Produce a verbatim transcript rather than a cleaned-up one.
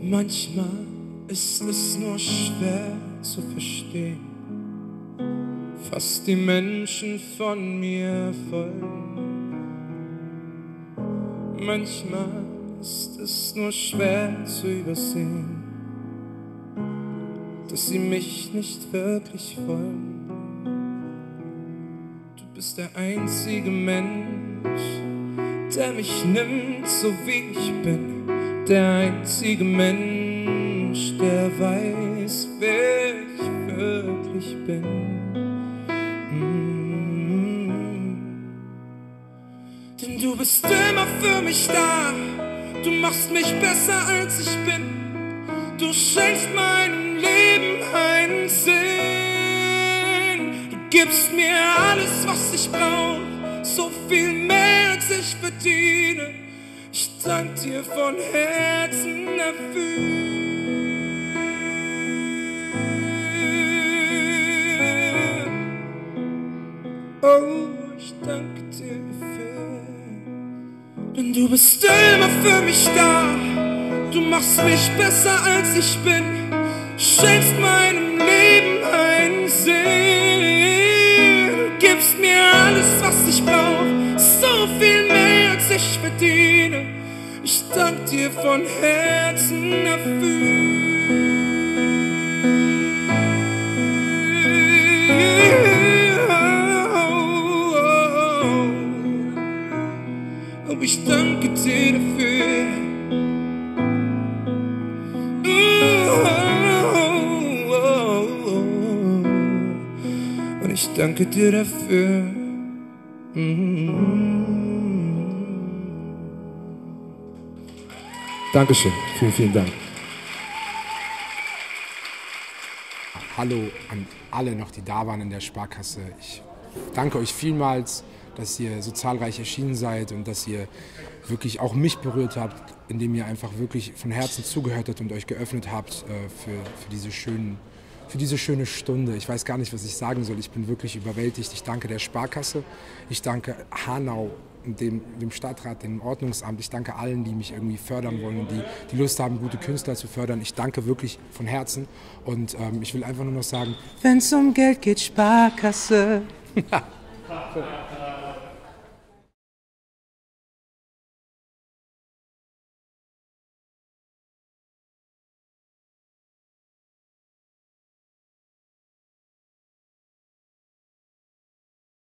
Manchmal ist es nur schwer zu verstehen, was die Menschen von mir wollen. Manchmal ist es nur schwer zu übersehen, dass sie mich nicht wirklich wollen. Du bist der einzige Mensch, der mich nimmt, so wie ich bin. Der einzige Mensch, der weiß, wer ich wirklich bin. Mm. Denn du bist immer für mich da. Du machst mich besser als ich bin. Du schenkst meinem Leben einen Sinn. Du gibst mir alles, was ich brauch, so viel mehr als ich verdiene. Ich dank dir von Herzen dafür. Oh, ich dank dir dafür. Denn du bist immer für mich da. Du machst mich besser als ich bin. Schenkst meinem Leben einen Sinn. Du gibst mir alles, was ich brauch, so viel mehr als ich verdiene. Ich dank dir von Herzen dafür. Oh, ich danke dir dafür. Und ich danke dir dafür. Dankeschön, vielen, vielen Dank. Hallo an alle noch, die da waren in der Sparkasse. Ich danke euch vielmals, dass ihr so zahlreich erschienen seid und dass ihr wirklich auch mich berührt habt, indem ihr einfach wirklich von Herzen zugehört habt und euch geöffnet habt äh, für, für, diese schönen, für diese schöne Stunde. Ich weiß gar nicht, was ich sagen soll. Ich bin wirklich überwältigt. Ich danke der Sparkasse. Ich danke Hanau, dem, dem Stadtrat, dem Ordnungsamt. Ich danke allen, die mich irgendwie fördern wollen und die, die Lust haben, gute Künstler zu fördern. Ich danke wirklich von Herzen. Und ähm, ich will einfach nur noch sagen, wenn's um Geld geht, Sparkasse.